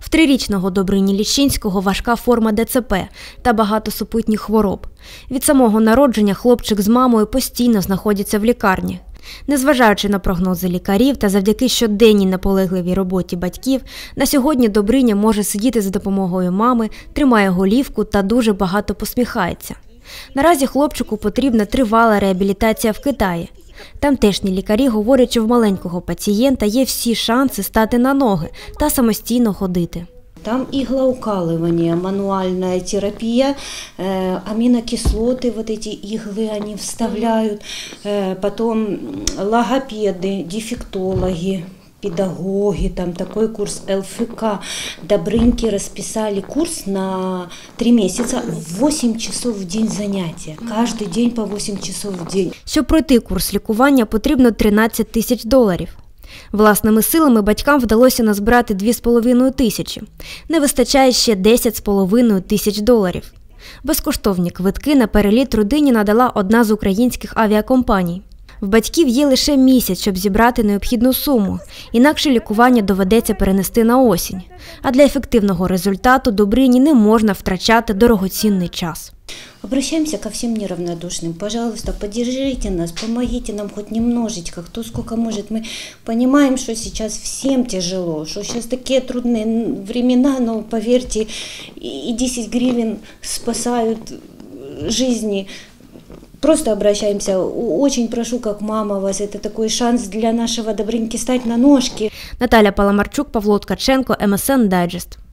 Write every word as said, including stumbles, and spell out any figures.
В трирічного Добрині Ліщинського важка форма Де Це Пе та багато супутніх хвороб. Від самого народження хлопчик з мамою постійно знаходяться в лікарні. Незважаючи на прогнози лікарів та завдяки щоденній наполегливій роботі батьків, на сьогодні Добриня може сидіти за допомогою мами, тримає голівку та дуже багато посміхається. Наразі хлопчику потрібна тривала реабілітація в Китаї. Тамтешні лікарі говорять, що в маленького пацієнта є всі шанси стати на ноги та самостійно ходити. Там иглоукалывание, мануальная терапия, э, аминокислоты, вот эти иглы они вставляют, э, потом логопеды, дефектологи, педагоги, там такой курс эл эф ка. Добрыньке расписали курс на три месяца, восемь часов в день занятия, каждый день по восемь часов в день. Щоб пройти курс лікування, потрібно тринадцять тисяч доларів. Власними силами батькам вдалося назбирати дві з половиною тисячі. Не вистачає ще десять з половиною тисяч доларів. Безкоштовні квитки на переліт родині надала одна з українських авіакомпаній. В батьків є лише місяць, щоб зібрати необхідну суму, інакше лікування доведеться перенести на осінь. А для ефективного результату Добрині не можна втрачати дорогоцінний час. Обращаемся ко всем неравнодушным. Пожалуйста, поддержите нас, помогите нам хоть немножечко, кто сколько может. Мы понимаем, что сейчас всем тяжело, что сейчас такие трудные времена, но поверьте, и десять гривен спасают жизни. Просто обращаемся. Очень прошу, как мама вас, это такой шанс для нашего Добрыньки стать на ножки. Наталя Паламарчук, Павло Ткаченко, ем ес ен Дайджест.